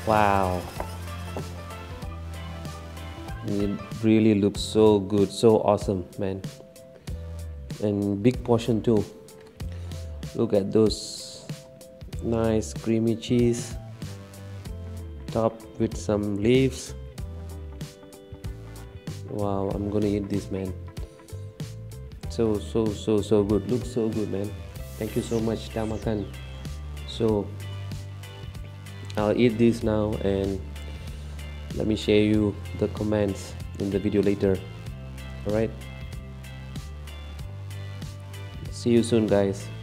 Wow, it really looks so good, so awesome, man. And big portion too. Look at those nice creamy cheese topped with some leaves. Wow, I'm gonna eat this, man. So good. Looks so good, man. Thank you so much, DahMakan. So I'll eat this now, and let me share you the comments in the video later. All right, see you soon, guys.